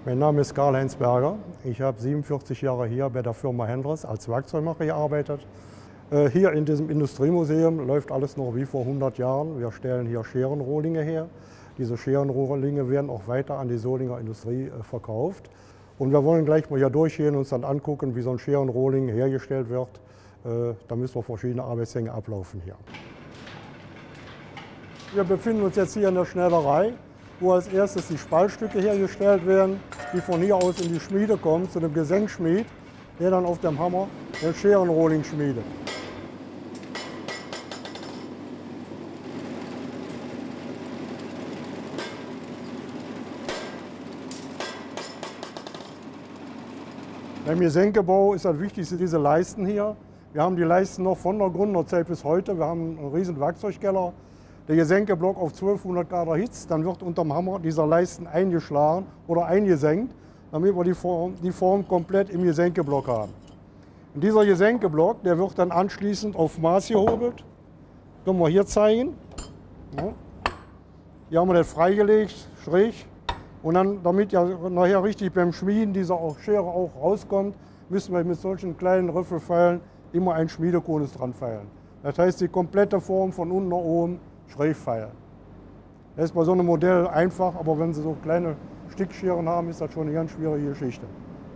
Mein Name ist Karl-Heinz Berger. Ich habe 47 Jahre hier bei der Firma Hendres als Werkzeugmacher gearbeitet. Hier in diesem Industriemuseum läuft alles noch wie vor 100 Jahren. Wir stellen hier Scherenrohlinge her. Diese Scherenrohlinge werden auch weiter an die Solinger Industrie verkauft. Und wir wollen gleich mal hier durchgehen und uns dann angucken, wie so ein Scherenrohling hergestellt wird. Da müssen wir verschiedene Arbeitsgänge ablaufen hier. Wir befinden uns jetzt hier in der Schneiderei, wo als erstes die Spaltstücke hergestellt werden, die von hier aus in die Schmiede kommen, zu dem Gesenkschmied, der dann auf dem Hammer den Scherenrohling schmiedet. Beim Gesenkebau ist das Wichtigste diese Leisten hier. Wir haben die Leisten noch von der Gründerzeit bis heute. Wir haben einen riesen Werkzeugkeller. Der Gesenkeblock auf 1200 Grad erhitzt, dann wird unterm Hammer dieser Leisten eingeschlagen oder eingesenkt, damit wir die Form komplett im Gesenkeblock haben. Und dieser Gesenkeblock, der wird dann anschließend auf Maß gehobelt. Können wir hier zeigen. Ja. Hier haben wir das freigelegt, schräg. Und dann, damit ja nachher richtig beim Schmieden diese Schere auch rauskommt, müssen wir mit solchen kleinen Riffelpfeilen immer ein Schmiedekonus dran feilen. Das heißt, die komplette Form von unten nach oben schräg feilen. Das ist bei so einem Modell einfach, aber wenn Sie so kleine Stickscheren haben, ist das schon eine ganz schwierige Geschichte.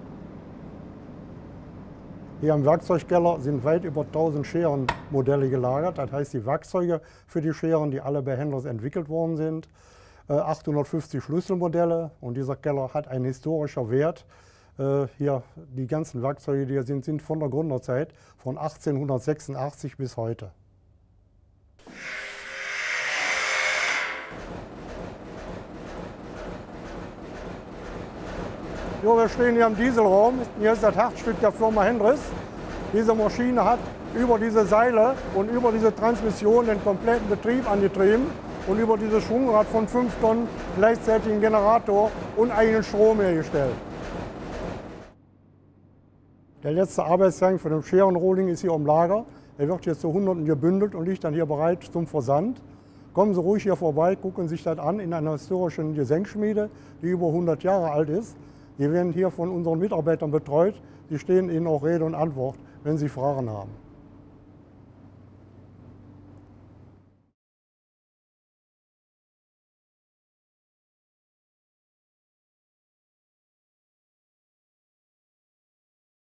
Hier im Werkzeugkeller sind weit über 1000 Scherenmodelle gelagert. Das heißt, die Werkzeuge für die Scheren, die alle bei Hendres entwickelt worden sind. 850 Schlüsselmodelle, und dieser Keller hat einen historischen Wert. Hier die ganzen Werkzeuge, die hier sind von der Gründerzeit, von 1886 bis heute. Jo, wir stehen hier im Dieselraum. Hier ist das Herzstück der Firma Hendres. Diese Maschine hat über diese Seile und über diese Transmission den kompletten Betrieb angetrieben und über dieses Schwungrad von 5 Tonnen gleichzeitig einen Generator und eigenen Strom hergestellt. Der letzte Arbeitsgang für den Scherenrohling ist hier im Lager. Er wird jetzt zu Hunderten gebündelt und liegt dann hier bereit zum Versand. Kommen Sie ruhig hier vorbei, gucken sich das an in einer historischen Gesenkschmiede, die über 100 Jahre alt ist. Die werden hier von unseren Mitarbeitern betreut. Die stehen Ihnen auch Rede und Antwort, wenn Sie Fragen haben.